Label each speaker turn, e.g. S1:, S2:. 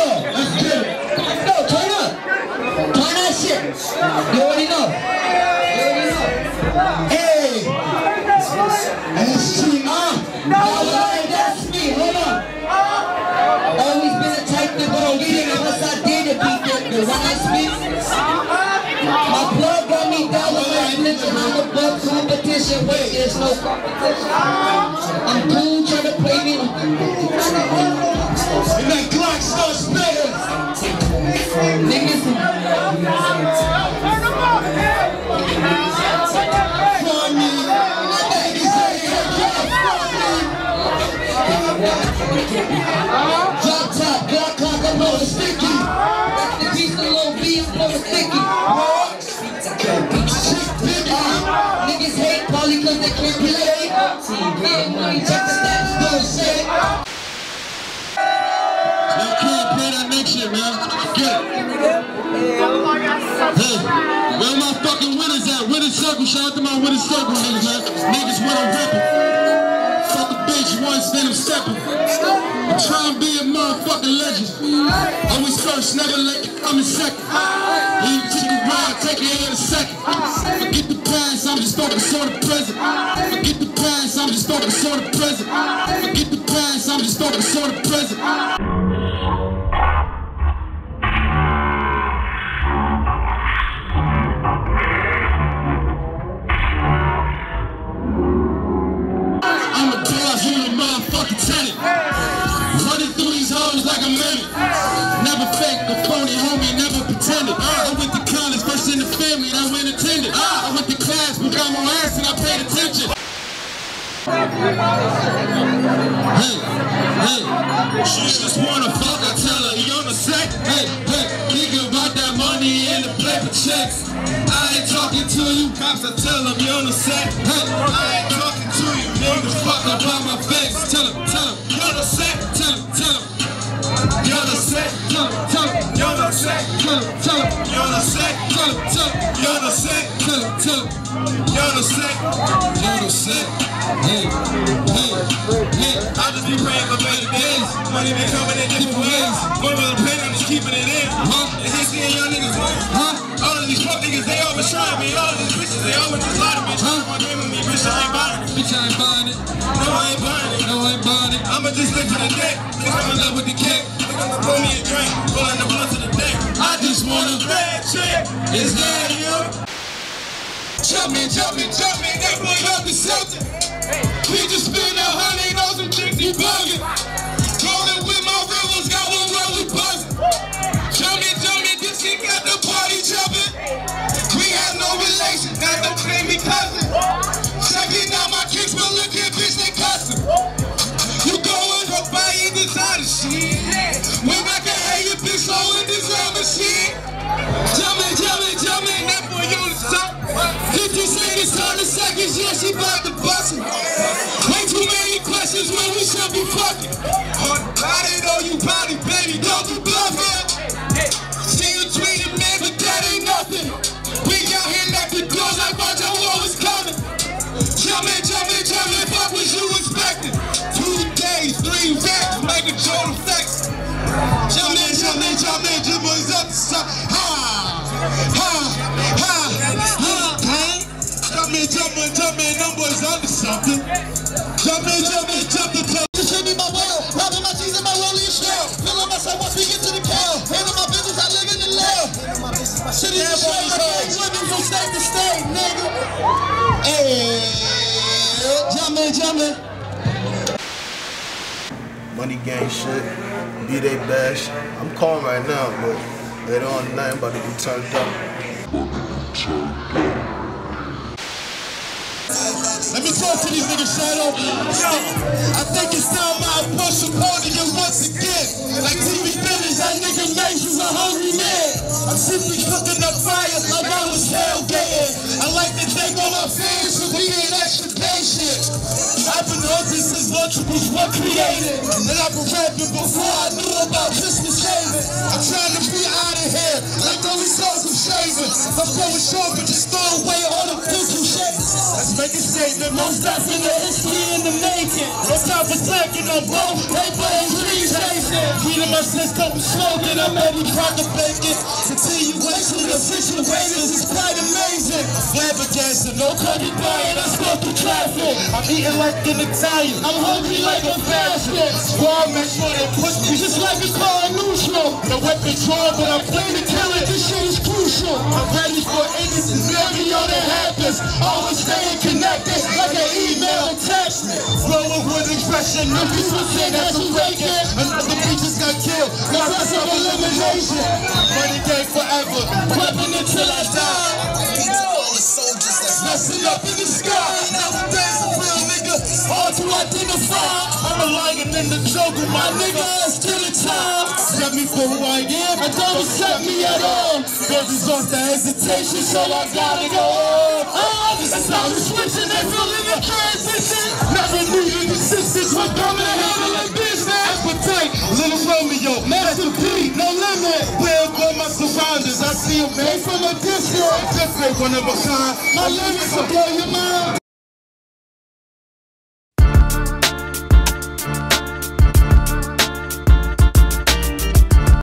S1: Let's get it. Let's go, turn up. Turn that shit. You already know. Hey. That's me. That's me. Hold on. Always been a type that don't get it unless I did it. The wise me. My plug got me down with my religion. I'm above competition. Wait, there's no competition. I'm cool trying to play me. And that Glock starts spitting. Niggas. Drop top, Glock clock, I'm on the sticky. That's the piece of little B, I'm on the sticky. Niggas hate probably cause they can't relate. Getting money, check the stats, don't say. Y'all can't play that next shit, man. Get it. Hey, where my fucking winners at? Winner circle, shout out to my winner circle niggas, man. Niggas when I'm ripping. Fuck a bitch once, then I'm stepping. I'm trying to be a motherfucking legend. Always first, never let you come in second. When you take a ride, take it in a second. Forget the past, I'm just focused on the present. Forget the past, I'm just focused on the present. Forget the past, I'm just focused on the present. Running through these hoes like a minute. Never fake, a phony homie, never pretended. I went to college, first in the family, and I went attended. I went to class, but got more ass and I paid attention. Hey, she just wanna fuck, I tell her, you on the set? Hey, thinking about that money and the paper checks. I ain't talking to you cops, I tell them you on the set. Hey, I ain't talking to you niggas, fuck about my face. Tell them, you're on the set, tell them. You're on the set, tell them. You're on the set, tell them. You're on the set, tell them. You're on the set, tell them. You're on the set, you're on the set. Hey, I just be praying for better days. Money been coming in different ways. One with a pen, I'm just keeping it in. And he's seeing young niggas win. All of these fuck niggas, they always trying me. All of these bitches, they always just lie to me. One game with me, bitch, I ain't buying it. Bitch, I ain't buying it. No, I ain't buying it. No, I ain't buying it. I'ma just live for the day. Cause I'm in love with the cake. I'ma pour me a drink. Pulling the blunts of the day. I just want a bad chick. Is that you? Jumpin', that boy up to something. We just spend 100 on some chicks, you buggin'. Rollin' with my rivers, got one roll, we buzzin'. Jumpin', this shit got the party jumpin'. We have no relation, now don't claim me cousin. Checking out my kicks, but look at bitch, they custom. You goin' go buy your designer shit. When I can have your bitch low in designer shit. Jumpin', that boy on the top. 50 seconds, 30 seconds, yeah, she bout to bust it. Way too many questions when we should be fucking. I didn't know you body, baby, don't be bluffing. See you tweeting, man, but that ain't nothing. We out here like the doors like my Joe was coming. Jumpin', fuck what you expecting. 2 days, 3 racks, make a Jordan flex. Jumpin', boys up to something. Jumpin', them boys up to something. Jumpin'. Just hit me my well, robbing my cheese and my rolling shell. Feeling myself once we get to the cow. Handle my business, I live in the lab. City to straight, living from state to state, nigga. Hey, jumpin'.
S2: Money gang shit, B-Day bash. I'm calm right now, but later on tonight I'm about to be turned up.
S1: Let me talk to these niggas, Shadow. I think it's time I approach supporting you once again. Like TV business, that nigga makes you a hungry man. I'm simply cooking up fire like I was tailgating. I like to thank all my fans for being extra patient. I've been on this since Lunchables were created. And I've been rapping before I knew about Christmas shaving. I'm trying to be out of here like only souls of shade. amazing. My flow is short, but just throw away all the physical shit. Let's make a statement. Most that's in the history in the making. No time for slacking on both paper and trees chasing. Feeding my system, smoking, I'm every crack of bacon. Continuation of situations is quite amazing. Flabbergasted, no cookie buying, I stuck the traffic. I'm eating like an Italian, I'm hungry like a fashion. Squad, make sure they push me just like a car neutral. The weapon drawn, but I'm playing to kill it, this shit is crucial. I'm ready for anything, every that happens. Always staying connected like an email attachment. Flowing with expression, the beats will say that's a record. Another beat just got killed, now that's an elimination. Money game forever, weapon until I die. All the soldiers that's messing up in the sky. Nowadays a real nigga, hard to identify. I'm a lion in the jungle, my nigga, it's still a time. Set me for who I am, and don't accept me at all. There's results to hesitation, so I gotta go on. That's how I'm switching, they feeling the transition. Never needed assistance when coming to handling business. Appetite, little Romeo, Master P, no limit. Where go my surroundings, I see a man from a distance. Different, one of a kind. My limits will blow your mind.